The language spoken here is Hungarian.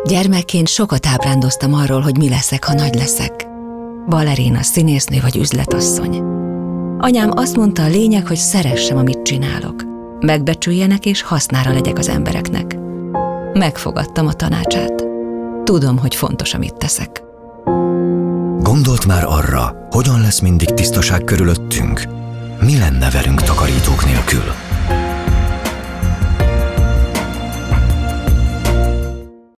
Gyermekként sokat ábrándoztam arról, hogy mi leszek, ha nagy leszek. Balerina, színésznő vagy üzletasszony. Anyám azt mondta, a lényeg, hogy szeressem, amit csinálok. Megbecsüljenek és hasznára legyek az embereknek. Megfogadtam a tanácsát. Tudom, hogy fontos, amit teszek. Gondolt már arra, hogyan lesz mindig tisztaság körülöttünk? Mi lenne velünk takarítók nélkül?